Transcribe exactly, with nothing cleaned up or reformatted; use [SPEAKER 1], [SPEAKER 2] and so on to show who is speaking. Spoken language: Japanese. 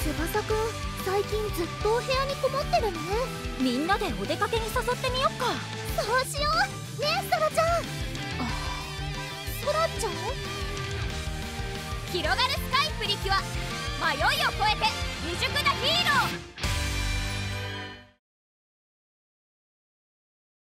[SPEAKER 1] 翼くん、最近ずっとお部屋にこもってるね。みんなでお出かけに誘ってみよっか。そうしようねえ、ソラちゃん。あ、ソラちゃん。広がるスカイプリキュア、迷いを超えて